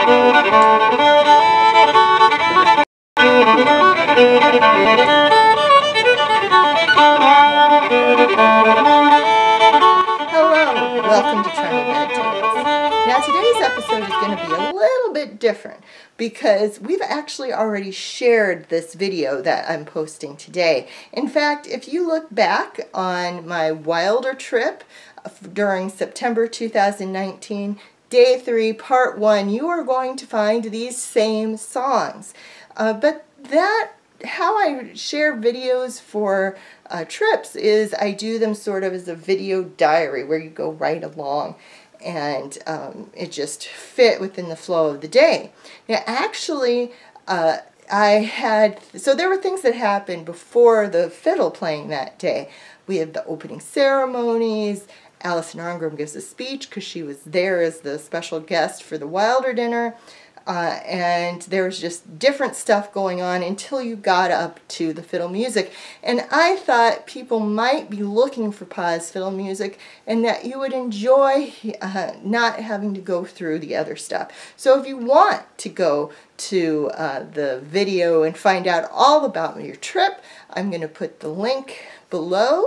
Welcome to Trembling Meditations. Now today's episode is going to be a little bit different because we've actually already shared this video that I'm posting today. In fact, if you look back on my Wilder trip during September 2019, Day 3, Part 1, you are going to find these same songs. But how I share videos for trips is I do them sort of as a video diary where you go right along and it just fit within the flow of the day. Now actually so there were things that happened before the fiddle playing that day. We had the opening ceremonies. Alison Arngrim gives a speech because she was there as the special guest for the Wilder dinner. And there was just different stuff going on until you got up to the fiddle music. And I thought people might be looking for Pa's fiddle music and that you would enjoy not having to go through the other stuff. So if you want to go to the video and find out all about your trip, I'm going to put the link below.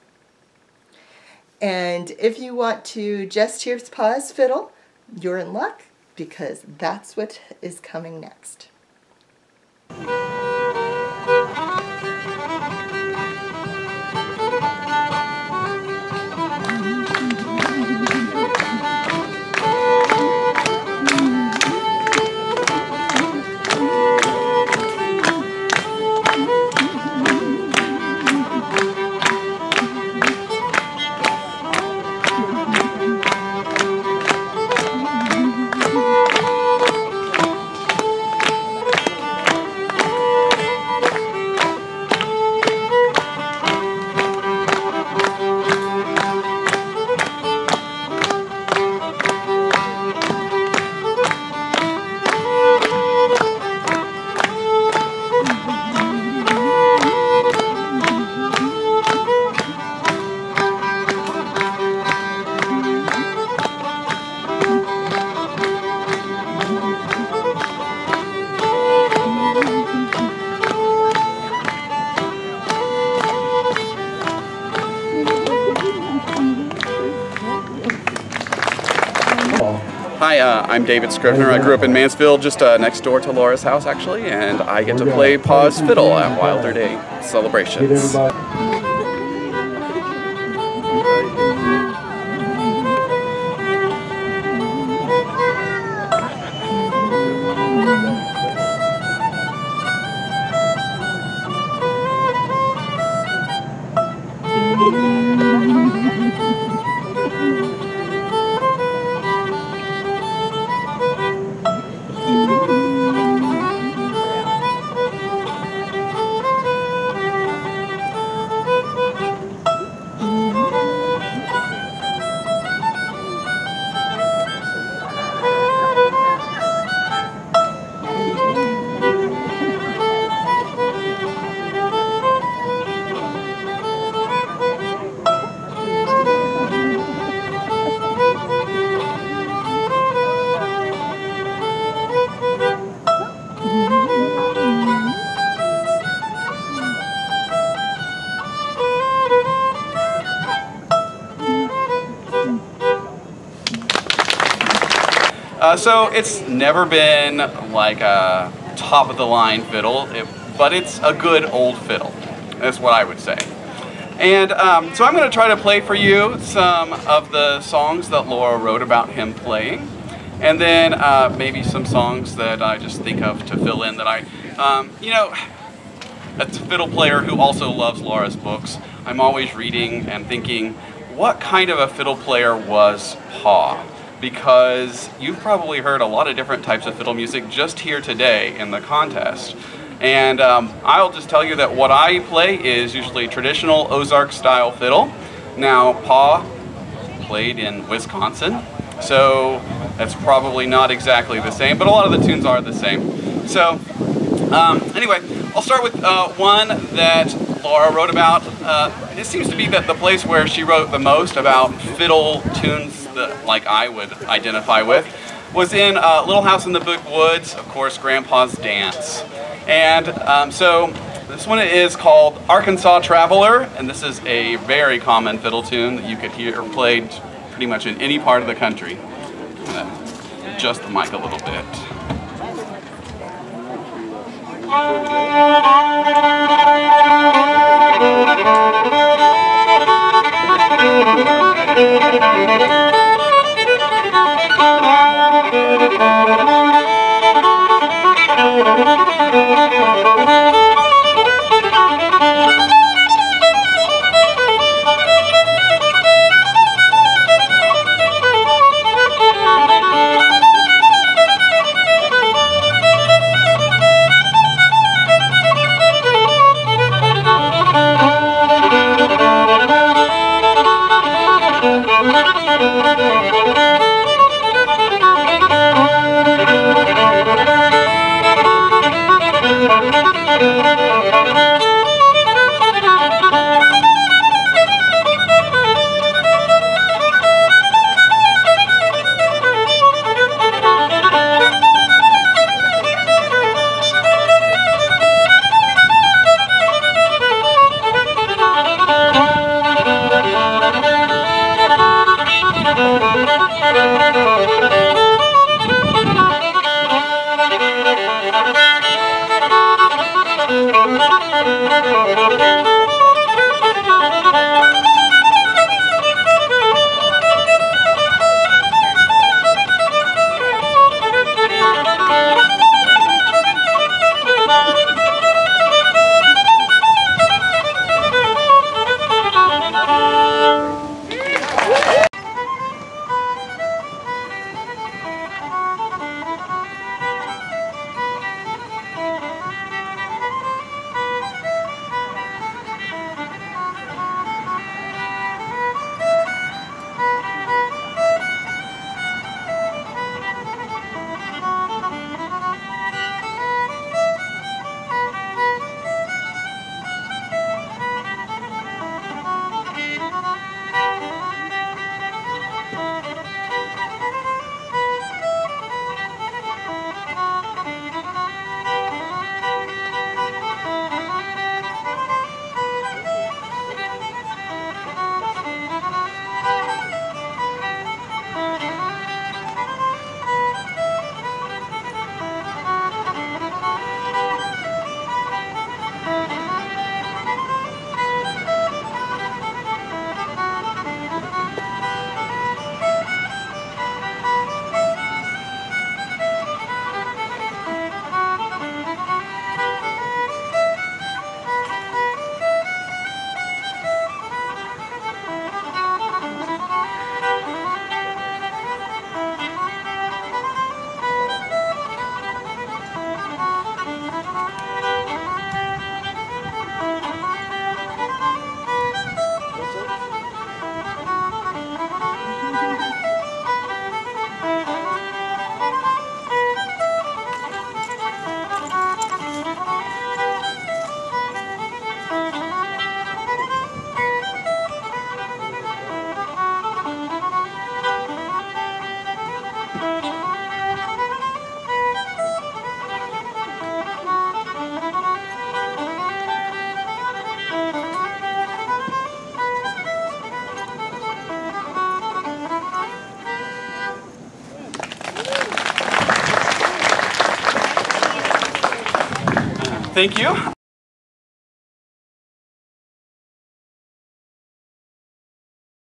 And if you want to just hear Pa's fiddle, you're in luck, because that's what is coming next. Hi, I'm David Scrivner. I grew up in Mansfield, just next door to Laura's house, actually, and I get to play Pa's fiddle at Wilder Day celebrations. So it's never been like a top-of-the-line fiddle, but it's a good old fiddle. That's what I would say. And so I'm going to try to play for you some of the songs that Laura wrote about him playing, and then maybe some songs that I just think of to fill in that you know, a fiddle player who also loves Laura's books, I'm always reading and thinking, what kind of a fiddle player was Pa? Because you've probably heard a lot of different types of fiddle music just here today in the contest. And I'll just tell you that what I play is usually traditional Ozark-style fiddle. Now, Pa played in Wisconsin, so that's probably not exactly the same, but a lot of the tunes are the same. So, anyway, I'll start with one that Laura wrote about. It seems to be that the place where she wrote the most about fiddle tunes that, like, I would identify with. was in Little House in the Big Woods, of course, Grandpa's Dance. And so this one is called Arkansas Traveler, and this is a very common fiddle tune that you could hear played pretty much in any part of the country. Adjust the mic a little bit. Thank you.